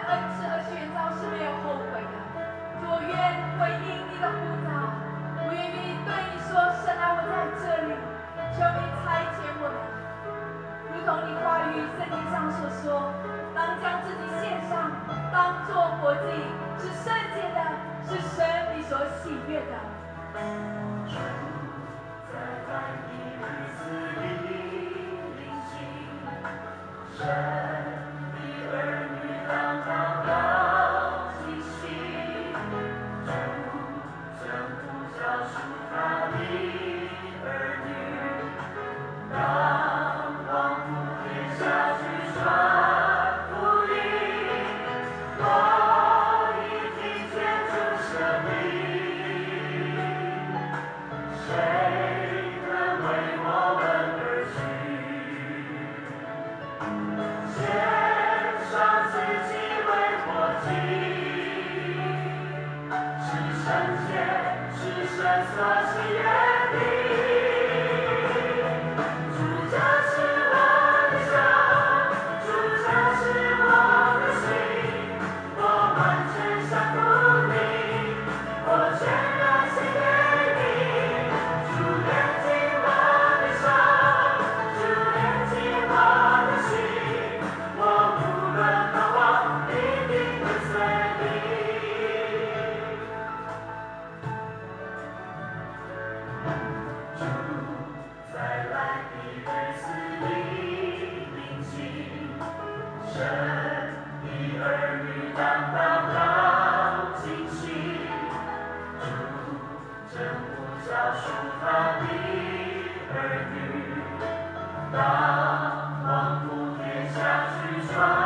恩赐和选召是没有后悔的。主，我愿回应你的呼召，我愿意对你说：神啊，我在这里，求你差遣我们。如同你话语圣经上所说，当将自己献上，当作活祭，是圣洁的，是神你所喜悦的。 主在万的日子里临近，神的儿女当祷告惊喜，主正呼召属他的儿女，当往普天下去传福音，我已听见主声音。谁能为我们而去？献上自己为活祭，是圣洁，是神所喜悦的。主，这是我的手，主，这是我的心，我完全降服你，我全然献给你。主炼净我的手，主炼净我的心，我无论何往，一定跟随你。主在来的日子里临近，神的儿女当祷告惊喜，主正呼召属他的儿女，当往普天下去传。